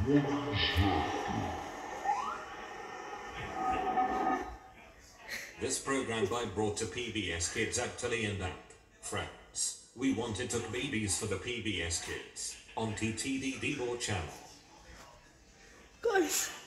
This program by brought to PBS Kids actually and app. Friends, we wanted to babies for the PBS Kids on TTD channel. Guys.